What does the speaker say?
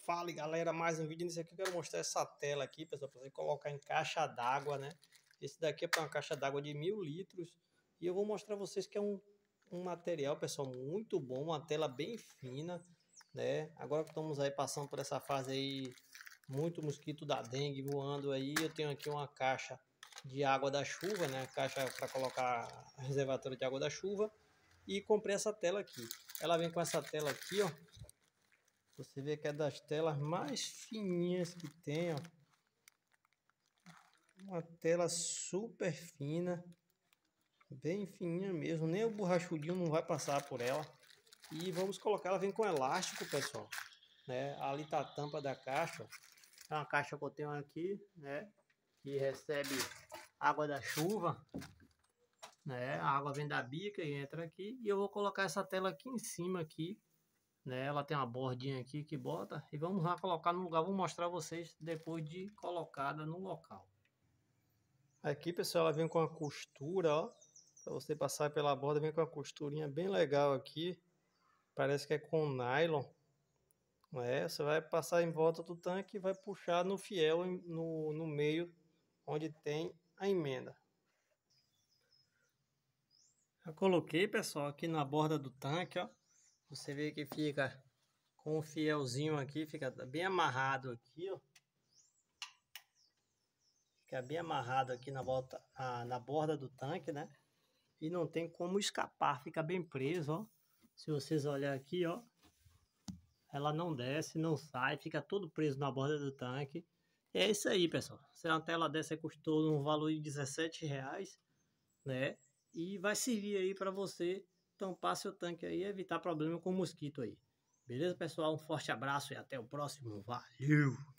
Fala galera, mais um vídeo nesse aqui. Eu quero mostrar essa tela aqui, pessoal, para você colocar em caixa d'água, né? Esse daqui é para uma caixa d'água de 1000 litros. E eu vou mostrar a vocês que é um material, pessoal, muito bom. Uma tela bem fina, né? Agora que estamos aí passando por essa fase aí, muito mosquito da dengue voando aí. Eu tenho aqui uma caixa de água da chuva, né? Caixa para colocar reservatório de água da chuva. E comprei essa tela aqui. Ela vem com essa tela aqui, ó. Você vê que é das telas mais fininhas que tem, ó. Uma tela super fina, bem fininha mesmo, nem o borrachudinho não vai passar por ela. E vamos colocar, ela vem com elástico, pessoal, né? Ali tá a tampa da caixa, ó. É uma caixa que eu tenho aqui, né? Que recebe água da chuva, né? A água vem da bica e entra aqui. E eu vou colocar essa tela aqui em cima aqui, né? Ela tem uma bordinha aqui que bota e vamos lá colocar no lugar. Vou mostrar a vocês depois de colocada no local. Aqui, pessoal, ela vem com uma costura, ó, para você passar pela borda. Vem com uma costurinha bem legal aqui, parece que é com nylon, né? Você vai passar em volta do tanque e vai puxar no fiel no meio onde tem a emenda. Eu coloquei, pessoal, aqui na borda do tanque, ó. Você vê que fica com o fielzinho aqui, fica bem amarrado aqui, ó. Fica bem amarrado aqui na borda do tanque, né? E não tem como escapar, fica bem preso, ó. Se vocês olharem aqui, ó, ela não desce, não sai, fica todo preso na borda do tanque. E é isso aí, pessoal. Se uma tela dessa custou um valor de R$17, né? E vai servir aí para você tampar seu tanque aí e evitar problema com mosquito aí. Beleza, pessoal? Um forte abraço e até o próximo. Valeu!